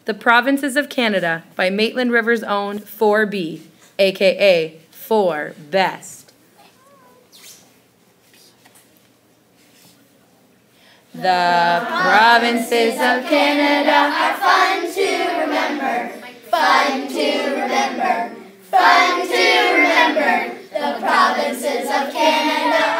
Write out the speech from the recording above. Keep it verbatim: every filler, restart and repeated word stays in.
The Provinces of Canada by Maitland River's own four B, aka four Best. The provinces of Canada are fun to remember, fun to remember, fun to remember. The provinces of Canada